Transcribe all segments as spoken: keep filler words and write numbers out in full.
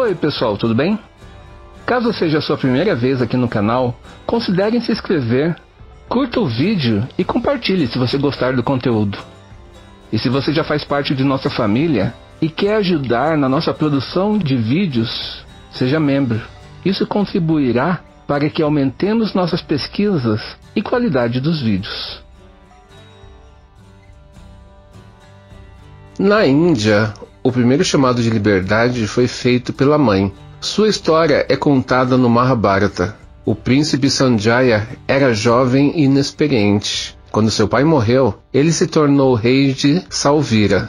Oi pessoal, tudo bem? Caso seja a sua primeira vez aqui no canal, considere se inscrever, curta o vídeo e compartilhe se você gostar do conteúdo. E se você já faz parte de nossa família e quer ajudar na nossa produção de vídeos, seja membro. Isso contribuirá para que aumentemos nossas pesquisas e qualidade dos vídeos. Na Índia, o primeiro chamado de liberdade foi feito pela mãe. Sua história é contada no Mahabharata. O príncipe Sanjaya era jovem e inexperiente. Quando seu pai morreu, ele se tornou rei de Salvira.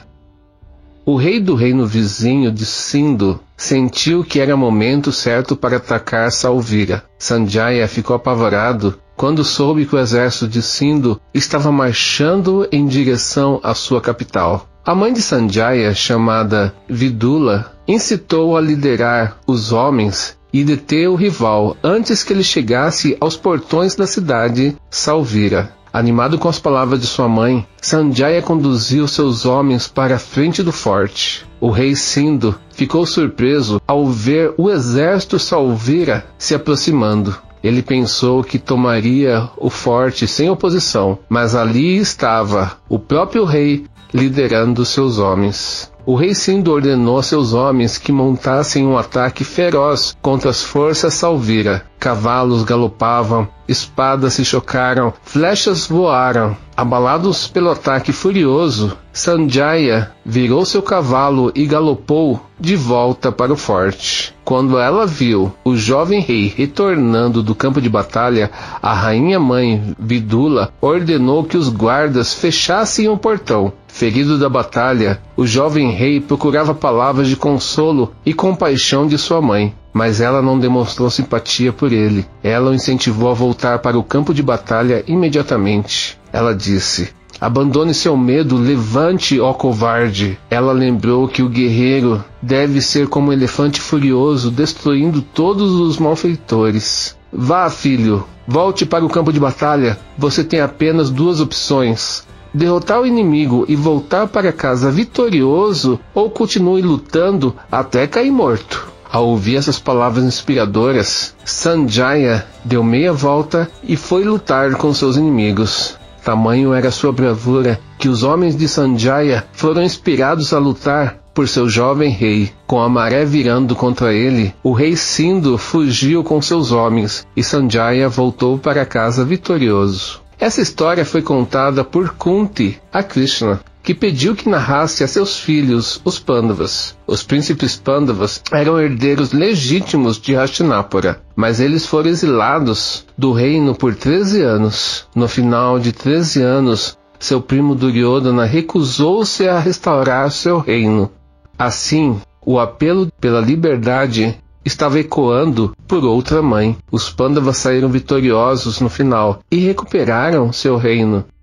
O rei do reino vizinho de Sindu sentiu que era momento certo para atacar Salvira. Sanjaya ficou apavorado quando soube que o exército de Sindu estava marchando em direção à sua capital. A mãe de Sanjaya, chamada Vidula, incitou a liderar os homens e deter o rival antes que ele chegasse aos portões da cidade Salvira. Animado com as palavras de sua mãe, Sanjaya conduziu seus homens para a frente do forte. O rei Sindu ficou surpreso ao ver o exército Salvira se aproximando. Ele pensou que tomaria o forte sem oposição, mas ali estava o próprio rei liderando seus homens. O rei Sindu ordenou a seus homens que montassem um ataque feroz contra as forças Salvira. Cavalos galopavam, espadas se chocaram, flechas voaram. Abalados pelo ataque furioso, Sanjaya virou seu cavalo e galopou de volta para o forte. Quando ela viu o jovem rei retornando do campo de batalha, a rainha-mãe Vidula ordenou que os guardas fechassem o portão. Ferido da batalha, o jovem rei procurava palavras de consolo e compaixão de sua mãe, mas ela não demonstrou simpatia por ele. Ela o incentivou a voltar para o campo de batalha imediatamente. Ela disse: "Abandone seu medo, levante, ó covarde." Ela lembrou que o guerreiro deve ser como um elefante furioso, destruindo todos os malfeitores. "Vá, filho, volte para o campo de batalha. Você tem apenas duas opções: derrotar o inimigo e voltar para casa vitorioso, ou continue lutando até cair morto." Ao ouvir essas palavras inspiradoras, Sanjaya deu meia volta e foi lutar com seus inimigos. Tamanho era sua bravura que os homens de Sanjaya foram inspirados a lutar por seu jovem rei. Com a maré virando contra ele, o rei Sindu fugiu com seus homens e Sanjaya voltou para casa vitorioso. Essa história foi contada por Kunti a Krishna, que pediu que narrasse a seus filhos, os Pandavas. Os príncipes Pandavas eram herdeiros legítimos de Hastinapura, mas eles foram exilados do reino por treze anos. No final de treze anos, seu primo Duryodhana recusou-se a restaurar seu reino. Assim, o apelo pela liberdade estava ecoando por outra mãe. Os Pandavas saíram vitoriosos no final e recuperaram seu reino.